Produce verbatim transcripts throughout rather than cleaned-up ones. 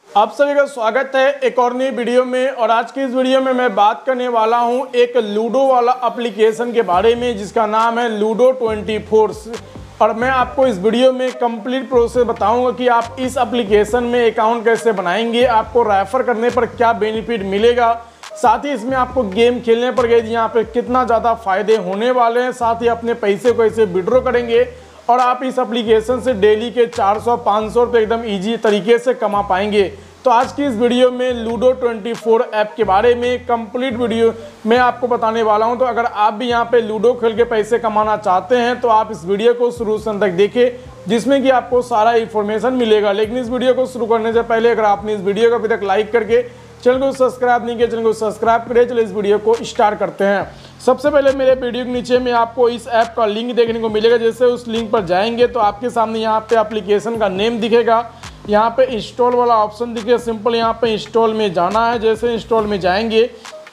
आप सभी का स्वागत है एक और नई वीडियो में। और आज की इस वीडियो में मैं बात करने वाला हूं एक लूडो वाला एप्लीकेशन के बारे में जिसका नाम है लूडो ट्वेंटी फोर। और मैं आपको इस वीडियो में कंप्लीट प्रोसेस बताऊंगा कि आप इस एप्लीकेशन में अकाउंट कैसे बनाएंगे, आपको रेफर करने पर क्या बेनिफिट मिलेगा, साथ ही इसमें आपको गेम खेलने पर गए यहाँ पे कितना ज़्यादा फायदे होने वाले हैं, साथ ही अपने पैसे को कैसे विड्रॉ करेंगे और आप इस एप्लीकेशन से डेली के चार सौ पाँच सौ रुपये एकदम इजी तरीके से कमा पाएंगे। तो आज की इस वीडियो में लूडो ट्वेंटी फोर ऐप के बारे में कंप्लीट वीडियो मैं आपको बताने वाला हूं। तो अगर आप भी यहां पे लूडो खेल के पैसे कमाना चाहते हैं तो आप इस वीडियो को शुरू से अंत तक देखें, जिसमें कि आपको सारा इन्फॉर्मेशन मिलेगा। लेकिन इस वीडियो को शुरू करने से पहले अगर आपने इस वीडियो को अभी तक लाइक करके चैनल को सब्सक्राइब नहीं किया, चैनल को सब्सक्राइब करें। चलिए इस वीडियो को स्टार्ट करते हैं। सबसे पहले मेरे वीडियो के नीचे में आपको इस ऐप का लिंक देखने को मिलेगा। जैसे उस लिंक पर जाएंगे तो आपके सामने यहाँ पे एप्लीकेशन का नेम दिखेगा, यहाँ पे इंस्टॉल वाला ऑप्शन दिखेगा। सिंपल यहाँ पे इंस्टॉल में जाना है। जैसे इंस्टॉल में जाएंगे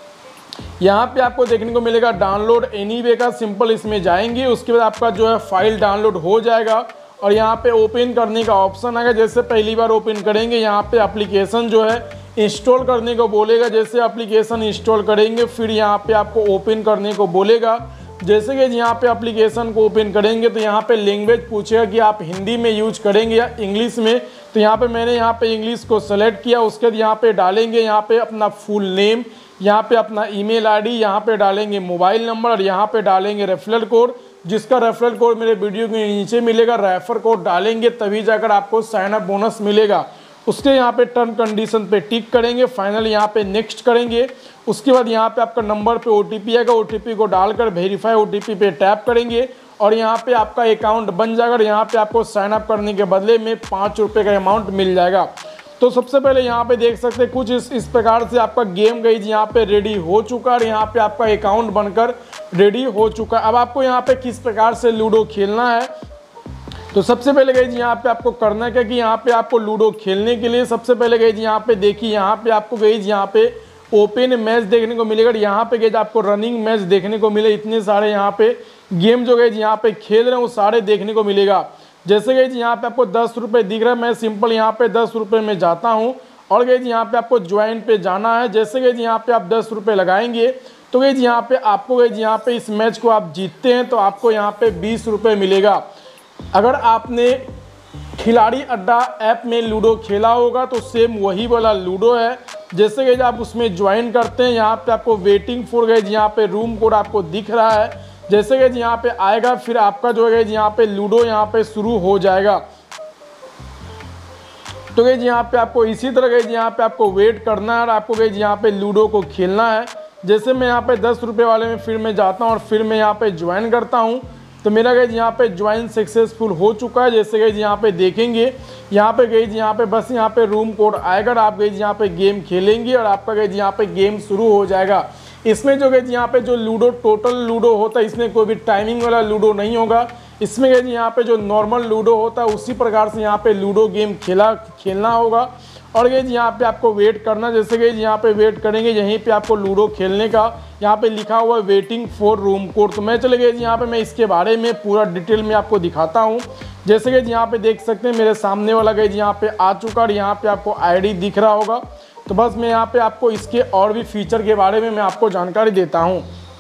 यहाँ पे आपको देखने को मिलेगा डाउनलोड एनीवे का, सिंपल इसमें जाएंगे। उसके बाद आपका जो है फाइल डाउनलोड हो जाएगा और यहाँ पे ओपन करने का ऑप्शन आएगा। जैसे पहली बार ओपन करेंगे यहाँ पे एप्लीकेशन जो है इंस्टॉल करने को बोलेगा। जैसे एप्लीकेशन इंस्टॉल करेंगे फिर यहाँ पे आपको ओपन करने को बोलेगा। जैसे कि यहाँ पे एप्लीकेशन को ओपन करेंगे तो यहाँ पे लैंग्वेज पूछेगा कि आप हिंदी में यूज करेंगे या इंग्लिश में। तो यहाँ पे मैंने यहाँ पे इंग्लिश को सेलेक्ट किया। उसके बाद यहाँ पे डालेंगे यहाँ पे अपना फुल नेम, यहाँ पे अपना ईमेल आईडी, यहाँ पे डालेंगे मोबाइल नंबर और यहाँ पे डालेंगे रेफरल कोड, जिसका रेफरल कोड मेरे वीडियो के नीचे मिलेगा। रेफर कोड डालेंगे तभी जाकर आपको साइन अप बोनस मिलेगा। उसके यहाँ पे टर्म कंडीशन पे टिक करेंगे, फाइनल यहाँ पे नेक्स्ट करेंगे। उसके बाद यहाँ पे आपका नंबर पे ओटीपी आएगा, ओटीपी को डालकर वेरीफाई ओटीपी पे टैप करेंगे और यहाँ पे आपका अकाउंट बन जाएगा। यहाँ पे आपको साइन अप करने के बदले में पाँच रुपये का अमाउंट मिल जाएगा। तो सबसे पहले यहाँ पे देख सकते हैं कुछ इस, इस प्रकार से आपका गेम गई यहाँ पे रेडी हो चुका है और यहाँ पे आपका अकाउंट बनकर रेडी हो चुका है। अब आपको यहाँ पे किस प्रकार से लूडो खेलना है, तो सबसे पहले गई यहाँ पे आपको करना क्या कि यहाँ पे आपको लूडो खेलने के लिए सबसे पहले गई यहाँ पे देखिए, यहाँ पे आपको गई यहाँ पे ओपन मैच देखने को मिलेगा। यहाँ पे गई आपको रनिंग मैच देखने को मिले। इतने सारे यहाँ पे गेम जो गई यहाँ पे खेल रहे हैं वो सारे देखने को मिलेगा। जैसे गई यहाँ पे आपको दस रुपये दिख रहा है, मैं सिंपल यहाँ पे दस रुपये में जाता हूँ और गई यहाँ पे आपको ज्वाइन पे जाना है। जैसे गई यहाँ पे आप दस रुपये लगाएंगे तो गई यहाँ पे आपको गई यहाँ पे इस मैच को आप जीतते हैं तो आपको यहाँ पे बीस रुपये मिलेगा। अगर आपने खिलाड़ी अड्डा ऐप में लूडो खेला होगा तो सेम वही वाला लूडो है। जैसे कि आप उसमें ज्वाइन करते हैं यहाँ पे आपको वेटिंग फॉर गए यहाँ पे रूम कोड आपको दिख रहा है। जैसे कि यहाँ पे आएगा फिर आपका जो है यहाँ पे लूडो यहाँ पे शुरू हो जाएगा। तो गई यहाँ पे आपको इसी तरह गई यहाँ पे आपको वेट करना है और आपको गई यहाँ पे लूडो को खेलना है। जैसे मैं यहाँ पे दस रुपये वाले में फिर मैं जाता हूँ और फिर मैं यहाँ पे ज्वाइन करता हूँ तो मेरा गई यहाँ पे ज्वाइन सक्सेसफुल हो चुका है। जैसे गई यहाँ पे देखेंगे यहाँ पे गई यहाँ पे बस यहाँ पे रूम कोड आएगा और आप गई यहाँ पे गेम खेलेंगे और आपका गई यहाँ पे गेम शुरू हो जाएगा। इसमें जो गई यहाँ पे जो लूडो टोटल लूडो होता है इसमें कोई भी टाइमिंग वाला लूडो नहीं होगा। इसमें गई यहाँ पे जो नॉर्मल लूडो होता है उसी प्रकार से यहाँ पे लूडो गेम खेला खेलना होगा और गई यहाँ पे आपको वेट करना। जैसे गई यहाँ पे वेट करेंगे यहीं पे आपको लूडो खेलने का यहाँ पे लिखा हुआ है वेटिंग फॉर रूम कोड। तो मैं चले गए यहाँ पे मैं इसके बारे में पूरा डिटेल में आपको दिखाता हूँ। जैसे कि यहाँ पे देख सकते हैं मेरे सामने वाला गई यहाँ पे आ चुका और यहाँ पे आपको आईडी दिख रहा होगा। तो बस मैं यहाँ पे आपको इसके और भी फीचर के बारे में मैं आपको जानकारी देता हूँ।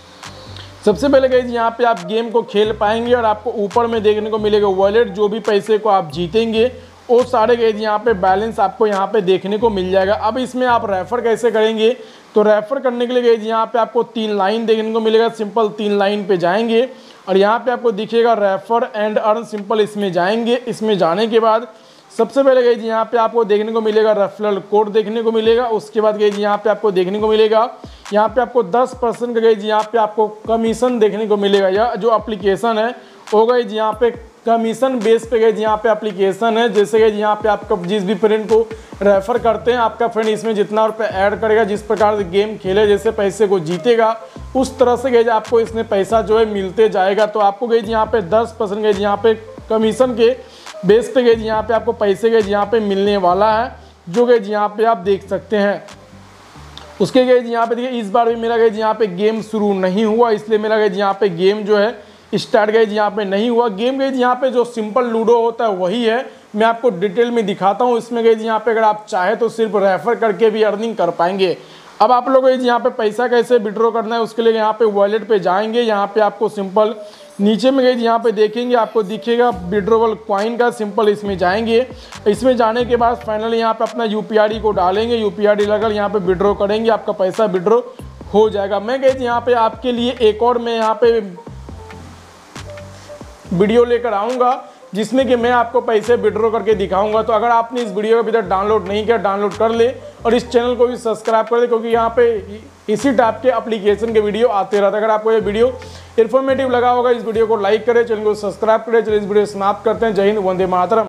सबसे पहले गई यहाँ पे आप गेम को खेल पाएंगे और आपको ऊपर में देखने को मिलेगा वॉलेट, जो भी पैसे को आप जीतेंगे वो सारे गए यहाँ पे बैलेंस आपको यहाँ पे देखने को मिल जाएगा। अब इसमें आप रेफर कैसे करेंगे, तो रेफर करने के लिए गए यहाँ पे आपको तीन लाइन देखने को मिलेगा। सिंपल तीन लाइन पे जाएंगे और यहाँ पे आपको दिखेगा रेफर एंड अर्न, सिंपल इसमें जाएंगे। इसमें जाने के बाद सबसे पहले गई यहाँ पे आपको देखने को मिलेगा रेफरल कोड देखने को मिलेगा। उसके बाद गई यहाँ पे आपको देखने को मिलेगा यहाँ पे आपको दस परसेंट का गई यहाँ पे आपको कमीशन देखने को मिलेगा। यह जो एप्लीकेशन है वो गई यहाँ पे कमीशन बेस पे गई यहाँ पे एप्लीकेशन है। जैसे गई यहाँ पे आपका जिस भी फ्रेंड को रेफर करते हैं आपका फ्रेंड इसमें जितना रुपये ऐड करेगा, जिस प्रकार से गेम खेले जैसे पैसे को जीतेगा उस तरह से गई आपको इसमें पैसा जो है मिलते जाएगा। तो आपको गई यहाँ पे दस परसेंट गई यहाँ पे कमीशन के बेस पे गई यहाँ पे आपको पैसे गई यहाँ पे मिलने वाला है, जो गई यहाँ पे आप देख सकते हैं। उसके गई यहाँ पे देखिए इस बार भी मेरा गई यहाँ पे गेम शुरू नहीं हुआ, इसलिए मेरा गई यहाँ पे गेम जो है स्टार्ट गई यहाँ पे नहीं हुआ। गेम गई यहाँ पे जो सिंपल लूडो होता है वही है, मैं आपको डिटेल में दिखाता हूँ। इसमें गाइज यहाँ पे अगर आप चाहे तो सिर्फ रेफर करके भी अर्निंग कर पाएंगे। अब आप लोग यहाँ पे पैसा कैसे विड्रॉ करना है उसके लिए यहाँ पे वॉलेट पे जाएंगे। यहाँ पे आपको सिंपल नीचे में गई यहाँ पे देखेंगे आपको दिखेगा विड्रोवल कॉइन का सिंपल, इसमें जाएंगे। इसमें जाने के बाद फाइनली यहाँ पे अपना यूपीआईडी को डालेंगे, यूपीआईडी लगल यहाँ पे विड्रॉ करेंगे, आपका पैसा विड्रॉ हो जाएगा। मैं गई यहाँ पे आपके लिए एक और मैं यहाँ पे वीडियो लेकर आऊँगा जिसमें कि मैं आपको पैसे विड्रॉ करके दिखाऊंगा। तो अगर आपने इस वीडियो को अभी तक डाउनलोड नहीं किया डाउनलोड कर ले और इस चैनल को भी सब्सक्राइब कर दे, क्योंकि यहाँ पे इसी टाइप के एप्लीकेशन के वीडियो आते रहते हैं। अगर आपको ये वीडियो इन्फॉर्मेटिव लगा होगा इस वीडियो को लाइक करें, चैनल को सब्सक्राइब करें। चलिए इस वीडियो समाप्त करते हैं। जय हिंद, वंदे मातरम।